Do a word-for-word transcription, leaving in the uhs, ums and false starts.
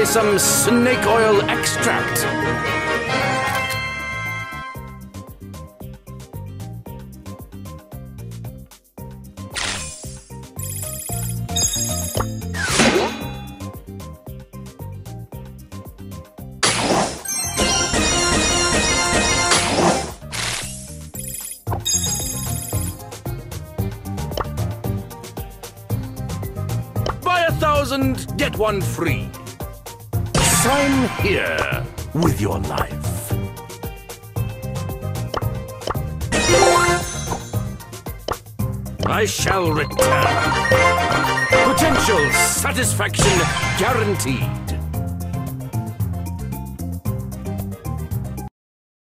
some snake oil extract. Thousand, get one free. Sign here with your life. I shall return. Potential satisfaction guaranteed.